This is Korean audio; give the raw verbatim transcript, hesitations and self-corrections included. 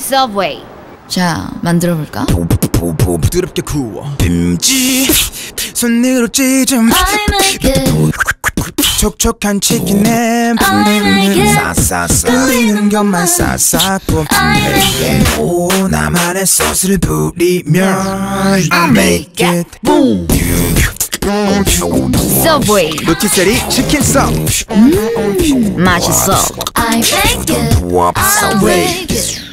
Subway. 자, 만들어볼까? 부드럽게 구워 빔지 손으로 찢음 I make it. 촉촉한 치킨에 I make it. 싸싸싸 뿌리는 것만 싹싹 I make it. 오 나만의 소스를 뿌리면 I make it boom Subway. 로티세리 치킨 썩 맛있어. I make it. Subway. Subway.